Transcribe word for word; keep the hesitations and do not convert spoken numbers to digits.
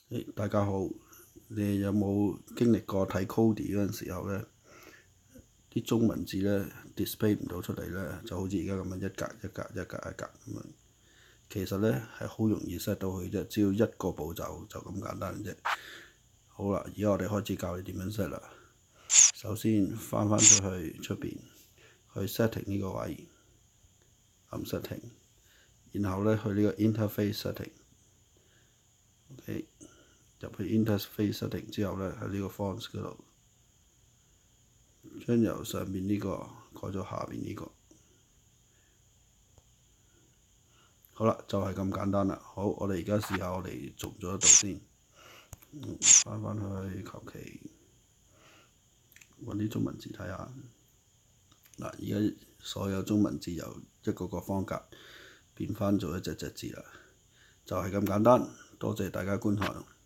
誒，大家好，你哋有冇經歷過睇 Kodi 嗰陣時候呢？啲中文字呢 display 唔到出嚟呢，就好似而家咁樣一格一格一格一格咁樣。其實呢係好容易 set 到佢啫，只要一個步驟就咁簡單啫。好啦，而家我哋開始教你點樣 set 啦。首先翻返出去出邊，去 setting 呢個位，撳 setting，然後呢去呢個 interface setting。OK。入去 interface setting 之後呢，喺呢個 fonts 嗰度，將由上邊呢個改咗下邊呢個。好啦，就係咁簡單啦。好，我哋而家試下我哋做唔做得到先。翻返去求其揾啲中文字睇下。嗱，而家所有中文字由一個個方格變翻做一隻隻字啦，就係咁簡單。多謝大家觀看。